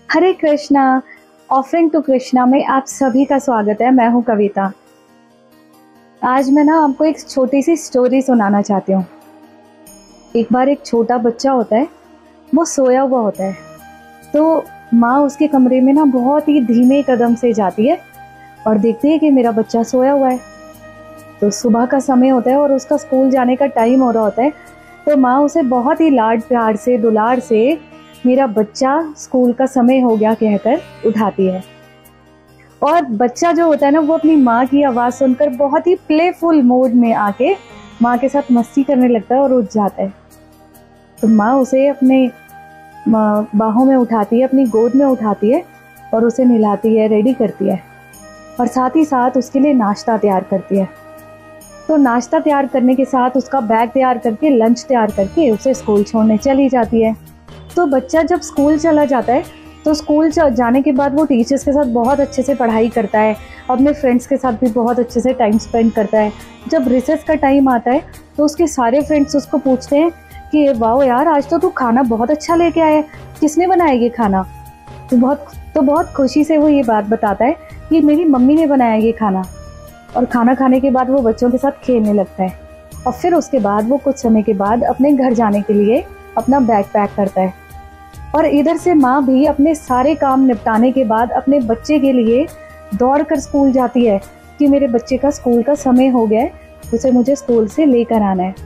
Hare Krishna. Offering to Krishna में आप सभी का स्वागत है। मैं हूं कविता। आज मैं ना आपको एक छोटी सी स्टोरी सुनाना चाहती हूँ। एक बार एक छोटा बच्चा होता है, वो सोया हुआ होता है। तो माँ उसके कमरे में ना बहुत ही धीमे कदम से जाती है और देखती है कि मेरा बच्चा सोया हुआ है। तो सुबह का समय होता है और उसका स्कूल जाने का टाइम हो रहा होता है। तो माँ उसे बहुत ही लाड प्यार से दुलार से मेरा बच्चा स्कूल का समय हो गया कहकर उठाती है। और बच्चा जो होता है ना, वो अपनी माँ की आवाज़ सुनकर बहुत ही प्लेफुल मोड में आके माँ के साथ मस्ती करने लगता है और उठ जाता है। तो माँ उसे अपने बाहों में उठाती है, अपनी गोद में उठाती है और उसे नहलाती है, रेडी करती है और साथ ही साथ उसके लिए नाश्ता तैयार करती है। तो नाश्ता तैयार करने के साथ उसका बैग तैयार करके, लंच तैयार करके उसे स्कूल छोड़ने चली जाती है। तो बच्चा जब स्कूल चला जाता है तो स्कूल जाने के बाद वो टीचर्स के साथ बहुत अच्छे से पढ़ाई करता है, अपने फ्रेंड्स के साथ भी बहुत अच्छे से टाइम स्पेंड करता है। जब रिसेस का टाइम आता है तो उसके सारे फ्रेंड्स उसको पूछते हैं कि वाह यार, आज तो तू खाना बहुत अच्छा लेके आया है, किसने बनाया ये खाना? तो बहुत खुशी से वो ये बात बताता है कि मेरी मम्मी ने बनाया ये खाना। और खाना खाने के बाद वो बच्चों के साथ खेलने लगता है और फिर उसके बाद वो कुछ समय के बाद अपने घर जाने के लिए अपना बैग पैक करता है। और इधर से माँ भी अपने सारे काम निपटाने के बाद अपने बच्चे के लिए दौड़ कर स्कूल जाती है कि मेरे बच्चे का स्कूल का समय हो गया है, उसे मुझे स्कूल से लेकर आना है।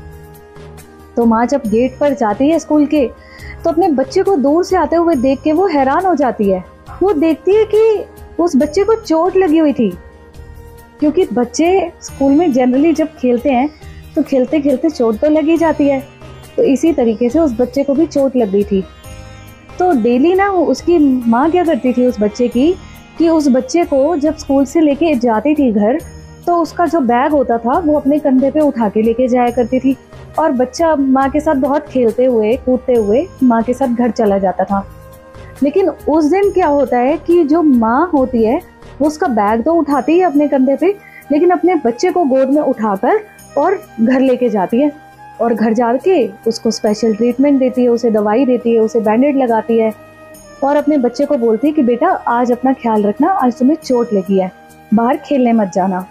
तो माँ जब गेट पर जाती है स्कूल के, तो अपने बच्चे को दूर से आते हुए देख के वो हैरान हो जाती है। वो देखती है कि उस बच्चे को चोट लगी हुई थी, क्योंकि बच्चे स्कूल में जनरली जब खेलते हैं तो खेलते खेलते चोट तो लगी जाती है। तो इसी तरीके से उस बच्चे को भी चोट लग गई थी। तो डेली ना उसकी माँ क्या करती थी उस बच्चे की, कि उस बच्चे को जब स्कूल से लेके जाती थी घर, तो उसका जो बैग होता था वो अपने कंधे पे उठा के लेके जाया करती थी और बच्चा माँ के साथ बहुत खेलते हुए कूदते हुए माँ के साथ घर चला जाता था। लेकिन उस दिन क्या होता है कि जो माँ होती है वो उसका बैग तो उठाती है अपने कंधे पे, लेकिन अपने बच्चे को गोद में उठाकर और घर लेके जाती है और घर जाके उसको स्पेशल ट्रीटमेंट देती है, उसे दवाई देती है, उसे बैंडेड लगाती है और अपने बच्चे को बोलती है कि बेटा आज अपना ख्याल रखना, आज तुम्हें चोट लगी है, बाहर खेलने मत जाना।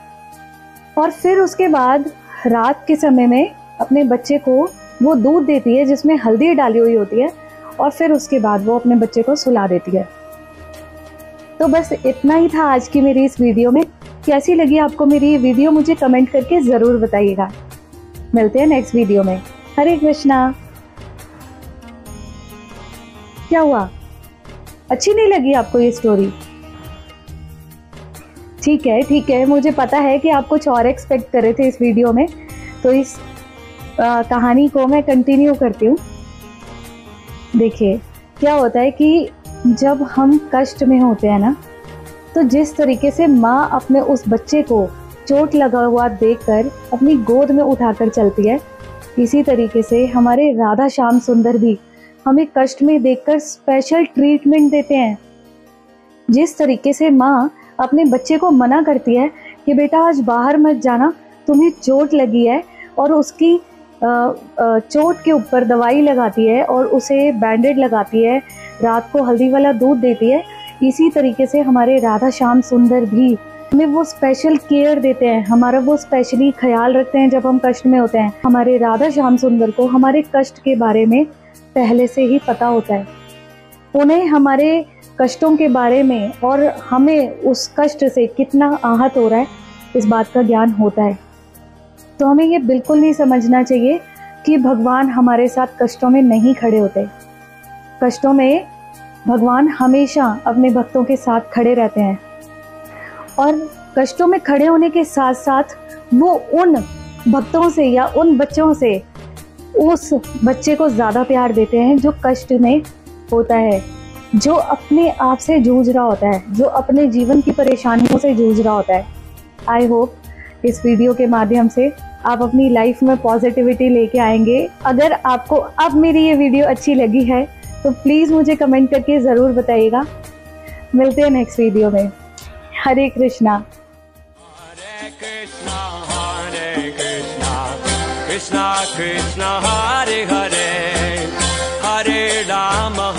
और फिर उसके बाद रात के समय में अपने बच्चे को वो दूध देती है जिसमें हल्दी डाली हुई होती है और फिर उसके बाद वो अपने बच्चे को सुला देती है। तो बस इतना ही था आज की मेरी इस वीडियो में। कैसी लगी आपको मेरी ये वीडियो, मुझे कमेंट करके ज़रूर बताइएगा। मिलते हैं नेक्स्ट वीडियो में। हरे कृष्णा। क्या हुआ, अच्छी नहीं लगी आपको ये स्टोरी? ठीक है, मुझे पता है कि आप कुछ और एक्सपेक्ट कर रहे थे इस वीडियो में, तो इस कहानी को मैं कंटिन्यू करती हूँ। देखिए क्या होता है कि जब हम कष्ट में होते हैं ना, तो जिस तरीके से माँ अपने उस बच्चे को चोट लगा हुआ देखकर अपनी गोद में उठाकर चलती है, इसी तरीके से हमारे राधा श्याम सुंदर भी हमें कष्ट में देखकर स्पेशल ट्रीटमेंट देते हैं। जिस तरीके से माँ अपने बच्चे को मना करती है कि बेटा आज बाहर मत जाना, तुम्हें चोट लगी है, और उसकी चोट के ऊपर दवाई लगाती है और उसे बैंडेड लगाती है, रात को हल्दी वाला दूध देती है, इसी तरीके से हमारे राधा श्याम सुंदर भी हमें वो स्पेशल केयर देते हैं, हमारा वो स्पेशली ख्याल रखते हैं जब हम कष्ट में होते हैं। हमारे राधा श्याम सुंदर को हमारे कष्ट के बारे में पहले से ही पता होता है। उन्हें हमारे कष्टों के बारे में और हमें उस कष्ट से कितना आहत हो रहा है इस बात का ज्ञान होता है। तो हमें ये बिल्कुल नहीं समझना चाहिए कि भगवान हमारे साथ कष्टों में नहीं खड़े होते। कष्टों में भगवान हमेशा अपने भक्तों के साथ खड़े रहते हैं और कष्टों में खड़े होने के साथ साथ वो उन भक्तों से या उन बच्चों से उस बच्चे को ज़्यादा प्यार देते हैं जो कष्ट में होता है, जो अपने आप से जूझ रहा होता है, जो अपने जीवन की परेशानियों से जूझ रहा होता है। आई होप इस वीडियो के माध्यम से आप अपनी लाइफ में पॉजिटिविटी लेके आएंगे। अगर आपको अब मेरी ये वीडियो अच्छी लगी है तो प्लीज़ मुझे कमेंट करके ज़रूर बताइएगा। मिलते हैं नेक्स्ट वीडियो में। हरे कृष्णा। हरे कृष्णा कृष्णा कृष्णा हरे हरे, हरे राम